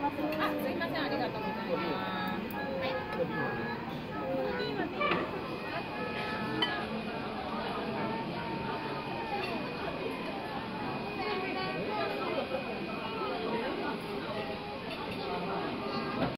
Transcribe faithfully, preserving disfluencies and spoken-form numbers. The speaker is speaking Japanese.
あ、すいません、ありがとうございます。はい。